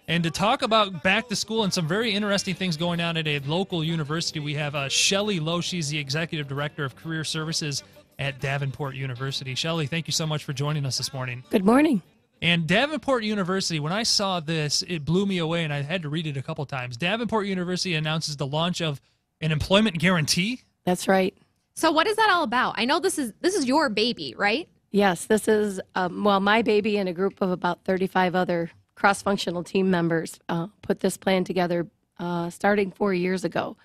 And to talk about back to school and some very interesting things going on at a local university, we have Shelley Lowe. She's the Executive Director of Career Services at Davenport University. Shelley, thank you so much for joining us this morning. Good morning. And Davenport University, when I saw this, it blew me away, and I had to read it a couple times. Davenport University announces the launch of an employment guarantee. That's right. So what is that all about? I know this is your baby, right? Yes, this is, my baby and a group of about 35 other cross-functional team members put this plan together starting 4 years ago.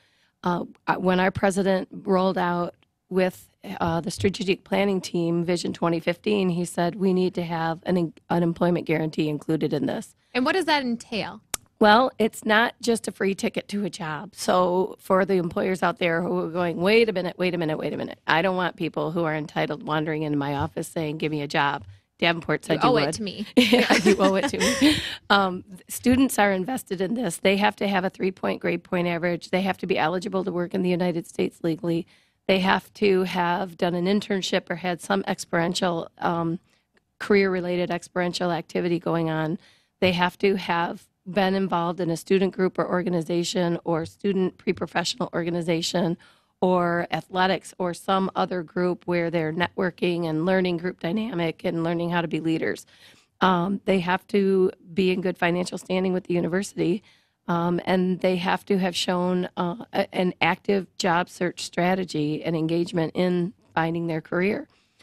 When our president rolled out with the strategic planning team, Vision 2015, he said we need to have an unemployment guarantee included in this. And what does that entail? Well, it's not just a free ticket to a job. So for the employers out there who are going, wait a minute, I don't want people who are entitled wandering into my office saying, give me a job. Davenport said you would. You owe it to me. Yeah, you owe it to me. Students are invested in this. They have to have a 3-point grade point average. They have to be eligible to work in the United States legally. They have to have done an internship or had some experiential, career-related experiential activity going on. They have to have been involved in a student group or organization or student pre-professional organization or athletics or some other group where they're networking and learning group dynamic and learning how to be leaders. They have to be in good financial standing with the university, and they have to have shown an active job search strategy and engagement in finding their career.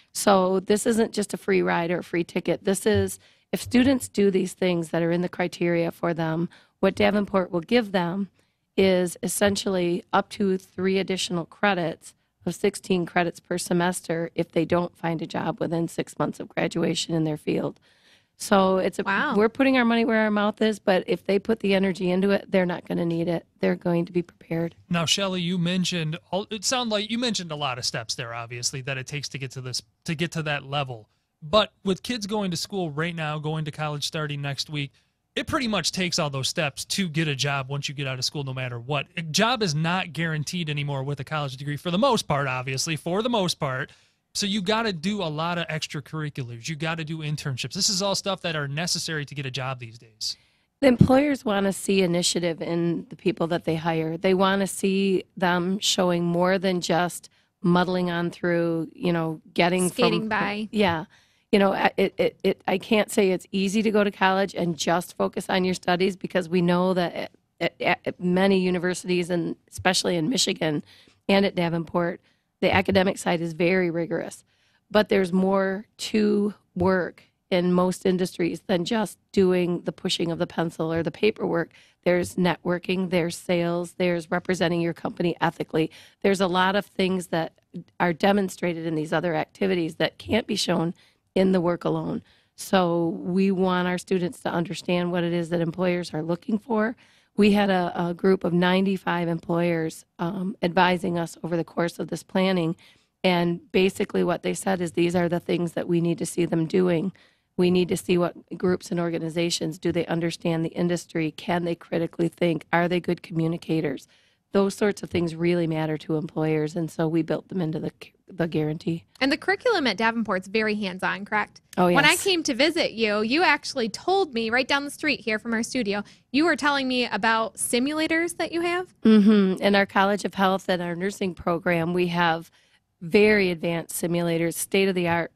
So this isn't just a free ride or a free ticket. This is, if students do these things that are in the criteria for them, what Davenport will give them is essentially up to 3 additional credits of 16 credits per semester if they don't find a job within 6 months of graduation in their field. So it's we're putting our money where our mouth is, but if they put the energy into it, they're not going to need it. They're going to be prepared. Now, Shelley, you mentioned a lot of steps there, obviously, that it takes to get to that level. But with kids going to school right now, going to college starting next week, it pretty much takes all those steps to get a job once you get out of school, no matter what. A job is not guaranteed anymore with a college degree, for the most part, obviously, So you got to do a lot of extracurriculars. You got to do internships. This is all stuff that are necessary to get a job these days. The employers want to see initiative in the people that they hire. They want to see them showing more than just muddling on through, getting skating by. Yeah. I can't say it's easy to go to college and just focus on your studies, because we know that at many universities, and especially in Michigan and at Davenport, the academic side is very rigorous. But there's more to work in most industries than just doing the pushing of the pencil or the paperwork. There's networking, there's sales, there's representing your company ethically. There's a lot of things that are demonstrated in these other activities that can't be shown in the work alone. So we want our students to understand what it is that employers are looking for. We had a group of 95 employers advising us over the course of this planning, and basically what they said is these are the things that we need to see them doing. We need to see what groups and organizations, do they understand the industry? Can they critically think? Are they good communicators? Those sorts of things really matter to employers, and so we built them into the guarantee. And the curriculum at Davenport's very hands-on, correct? Oh, yes. When I came to visit you, you actually told me right down the street here from our studio, you were telling me about simulators that you have? Mm-hmm. In our College of Health and our nursing program, we have very advanced simulators, state-of-the-art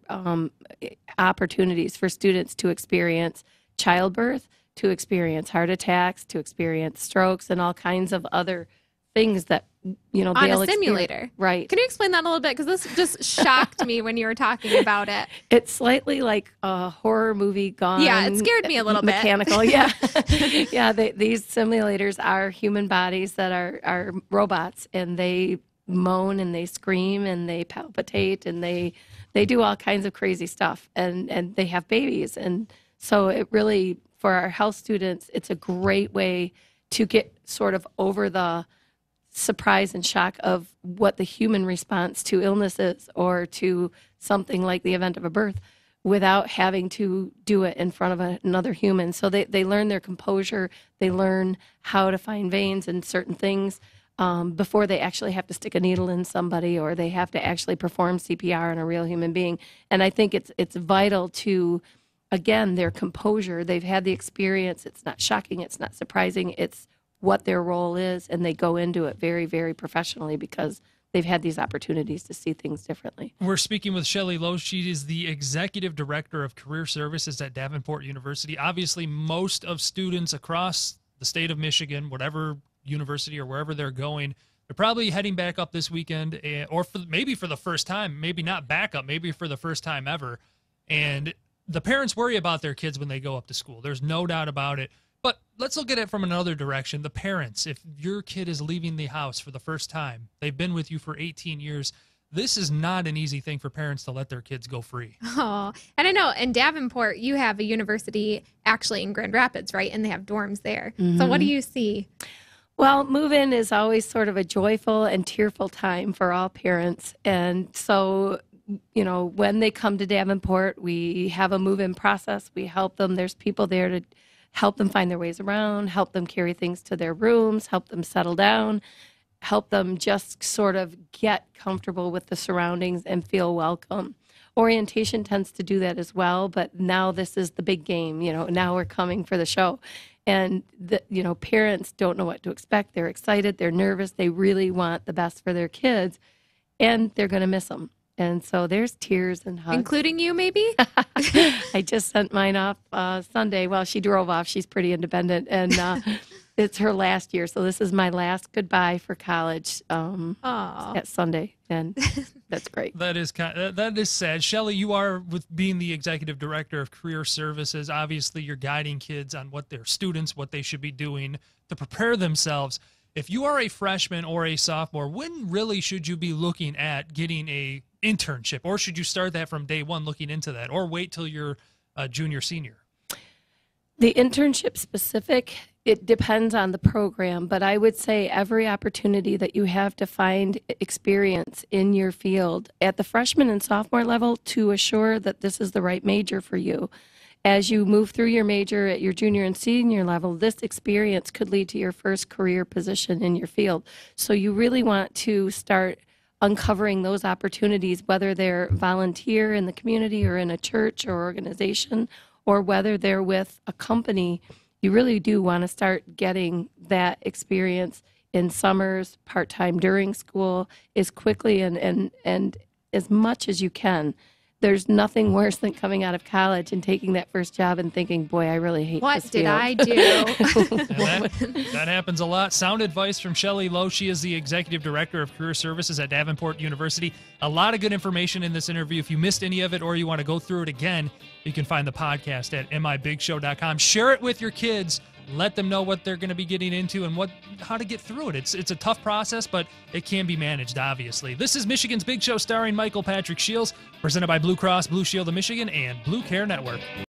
opportunities for students to experience childbirth, to experience heart attacks, to experience strokes, and all kinds of other things that on a simulator. Right. Can you explain that a little bit? Because this just shocked me when you were talking about it. It's slightly like a horror movie gone. Yeah, it scared me a little bit. Mechanical, yeah. Yeah, these simulators are human bodies that are robots, and they moan and they scream and they palpitate and they do all kinds of crazy stuff, and they have babies. And so it really, for our health students, it's a great way to get sort of over the surprise and shock of what the human response to illness is, or to something like the event of a birth, without having to do it in front of another human. So they learn their composure, they learn how to find veins and certain things before they actually have to stick a needle in somebody, or they have to actually perform CPR on a real human being. And I think it's vital to again, their composure. They've had the experience. It's not shocking. It's not surprising. It's what their role is, and they go into it very, very professionally because they've had these opportunities to see things differently. We're speaking with Shelley Lowe. She is the Executive Director of Career Services at Davenport University. Obviously, most of students across the state of Michigan, whatever university or wherever they're going, they're probably heading back up this weekend, or maybe for the first time, maybe not back up, maybe for the first time ever. And the parents worry about their kids when they go up to school. There's no doubt about it. But let's look at it from another direction. The parents, if your kid is leaving the house for the first time, they've been with you for 18 years, this is not an easy thing for parents to let their kids go free. Oh, and I know in Davenport, you have a university actually in Grand Rapids, right? And they have dorms there. So what do you see? Well, move-in is always sort of a joyful and tearful time for all parents. And so, you know, when they come to Davenport, we have a move-in process. We help them. There's people there to help them find their ways around, help them carry things to their rooms, help them settle down, help them just sort of get comfortable with the surroundings and feel welcome. Orientation tends to do that as well, but now this is the big game. You know, now we're coming for the show. And, you know, parents don't know what to expect. They're excited. They're nervous. They really want the best for their kids, and they're going to miss them. And so there's tears and hugs. Including you, maybe? I just sent mine off Sunday. Well, she drove off. She's pretty independent. And it's her last year. So this is my last goodbye for college at Sunday. And that's great. That is sad. Shelley, you are, with being the Executive Director of Career Services, obviously you're guiding kids on what their students, what they should be doing to prepare themselves. If you are a freshman or a sophomore, when really should you be looking at getting a internship, or should you start that from day one looking into that, or wait till you're a junior, senior? The internship specific, it depends on the program, but I would say every opportunity that you have to find experience in your field at the freshman and sophomore level to assure that this is the right major for you. As you move through your major at your junior and senior level, this experience could lead to your first career position in your field. So you really want to start uncovering those opportunities, whether they're volunteer in the community or in a church or organization, or whether they're with a company. You really do want to start getting that experience in summers, part-time during school, as quickly and as much as you can. There's nothing worse than coming out of college and taking that first job and thinking, boy, I really hate What this did field. I do? That happens a lot. Sound advice from Shelley Lowe. She is the Executive Director of Career Services at Davenport University. A lot of good information in this interview. If you missed any of it or you want to go through it again, you can find the podcast at mibigshow.com. Share it with your kids. Let them know what they're going to be getting into and how to get through it. It's a tough process, but it can be managed, obviously. This is Michigan's Big Show, starring Michael Patrick Shields, presented by Blue Cross Blue Shield of Michigan and Blue Care Network.